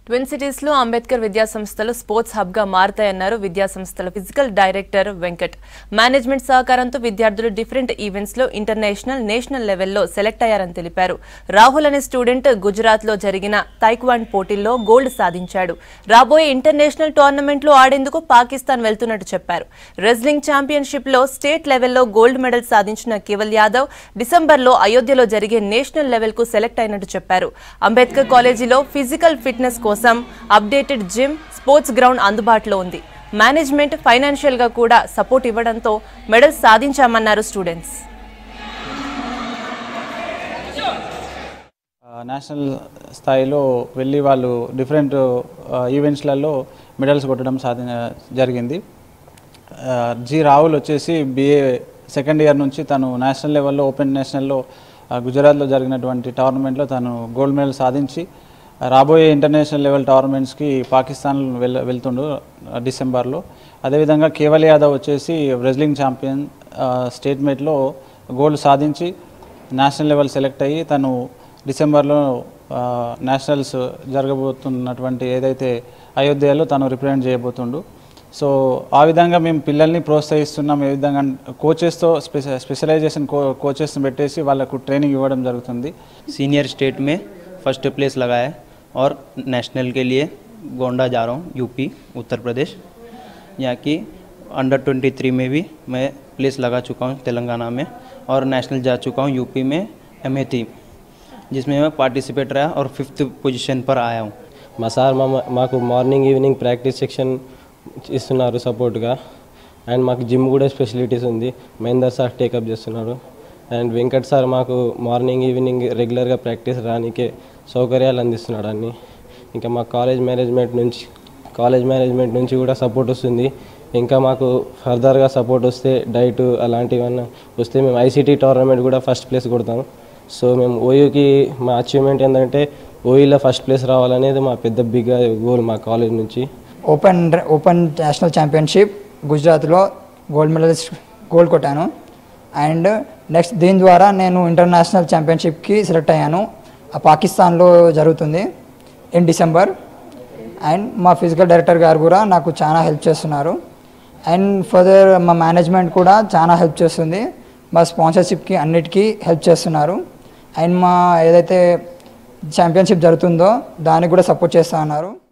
Twin cities లో అంబేద్కర్ విద్యా సంస్థలు స్పోర్ట్స్ హబ్ గా మారతాయన్నారు విద్యా సంస్థల ఫిజికల్ డైరెక్టర్ వెంకట్. మేనేజ్మెంట్ సహకారంతో విద్యార్థులు డిఫరెంట్ ఈవెంట్స్ లో ఇంటర్నేషనల్, నేషనల్ లెవెల్లో సెలెక్ట్ అయ్యారని తెలిపారు. రాహుల్ అనే స్టూడెంట్ గుజరాత్ లో జరిగిన తైక్వాండ్ పోటీల్లో గోల్డ్ సాధించాడు. రాబోయే ఇంటర్నేషనల్ టోర్నమెంట్ లో ఆడేందుకు పాకిస్తాన్ వెళ్తున్నట్టు చెప్పారు. రెజ్లింగ్ ఛాంపియన్షిప్ లో స్టేట్ లెవెల్లో గోల్డ్ మెడల్ సాధించిన కేవల్ యాదవ్ డిసెంబర్లో అయోధ్యలో జరిగే నేషనల్ లెవెల్ కు సెలెక్ట్ అయినట్టు చెప్పారు. అంబేద్కర్ కాలేజీలో ఫిజికల్ ఫిట్నెస్ కోసం అప్డేటెడ్ జిమ్, స్పోర్ట్స్ గ్రౌండ్ అందుబాటులో ఉంది. మేనేజ్మెంట్ ఫైనాన్షియల్ గా కూడా సపోర్ట్ ఇవ్వడంతో మెడల్స్ సాధించామన్నారు స్టూడెంట్స్. నేషనల్ స్థాయిలో వెళ్ళి వాళ్ళు డిఫరెంట్ ఈవెంట్స్లలో మెడల్స్ కొట్టడం జరిగింది. జి రాహుల్ వచ్చేసి BA సెకండ్ ఇయర్ నుంచి తను నేషనల్ లెవెల్లో, ఓపెన్ నేషనల్లో గుజరాత్లో జరిగినటువంటి టోర్నమెంట్లో తను గోల్డ్ మెడల్ సాధించి రాబోయే ఇంటర్నేషనల్ లెవెల్ టోర్నమెంట్స్కి పాకిస్తాన్ వెళ్తుండు డిసెంబర్లో. అదేవిధంగా కేవల్ యాదవ్ వచ్చేసి రెజ్లింగ్ ఛాంపియన్ స్టేట్ మీట్లో గోల్డ్ సాధించి నేషనల్ లెవెల్ సెలెక్ట్ అయ్యి తను డిసెంబర్లో నేషనల్స్ జరగబోతున్నటువంటి ఏదైతే అయోధ్యలో తను రిప్రజెంట్ చేయబోతుండు. సో ఆ విధంగా మేము పిల్లల్ని ప్రోత్సహిస్తున్నాం. ఏ విధంగా కోచెస్తో స్పెషలైజేషన్ కోచెస్ని పెట్టేసి వాళ్ళకు ట్రైనింగ్ ఇవ్వడం జరుగుతుంది. सीनियर स्टेट में फर्स्ट प्लेस लगाया है और नेशनल के लिए गोंडा जा रहा हूँ, यूपी उत्तर प्रदेश। यहाँ की अंडर 23 में भी मैं प्लेस लगा चुका हूँ तेलंगाना में, और नेशनल जा चुका हूँ यूपी में MA3, जिसमें मैं पार्टिसिपेट रहा और 5th पोजीशन पर आया हूँ. మా సార్ మాకు మార్నింగ్ ఈవినింగ్ ప్రాక్టీస్ సెక్షన్ ఇస్తున్నారు సపోర్ట్గా. అండ్ మాకు జిమ్ కూడా ఫెసిలిటీస్ ఉంది. మహేందర్ సార్ టేకప్ చేస్తున్నారు. అండ్ వెంకట్ సార్ మాకు మార్నింగ్ ఈవినింగ్ రెగ్యులర్గా ప్రాక్టీస్ రానికే సౌకర్యాలు అందిస్తున్నాడు అన్ని. ఇంకా మా కాలేజ్ మేనేజ్మెంట్ నుంచి కూడా సపోర్ట్ వస్తుంది. ఇంకా మాకు ఫర్దర్గా సపోర్ట్ వస్తే డైట్ అలాంటివన్నీ వస్తే మేము ICT టోర్నమెంట్ కూడా ఫస్ట్ ప్లేస్ కొడతాం. సో మేము ఓయూకి మా అచీవ్మెంట్ ఏంటంటే ఓయూలో ఫస్ట్ ప్లేస్ రావాలనేది మా పెద్ద బిగ్ గోల్ మా కాలేజ్ నుంచి. ఓపెన్ నేషనల్ ఛాంపియన్షిప్ గుజరాత్లో గోల్డ్ కొట్టాను. అండ్ నెక్స్ట్ దీని ద్వారా నేను ఇంటర్నేషనల్ ఛాంపియన్షిప్కి సెలెక్ట్ అయ్యాను. పాకిస్తాన్లో జరుగుతుంది ఇన్ డిసెంబర్. అండ్ మా ఫిజికల్ డైరెక్టర్ గారు కూడా నాకు చాలా హెల్ప్ చేస్తున్నారు. అండ్ ఫర్దర్ మా మేనేజ్మెంట్ కూడా చాలా హెల్ప్ చేస్తుంది. మా స్పాన్సర్షిప్కి అన్నిటికీ హెల్ప్ చేస్తున్నారు. అండ్ మా ఏదైతే ఛాంపియన్షిప్ జరుగుతుందో దానికి కూడా సపోర్ట్ చేస్తూ ఉన్నారు.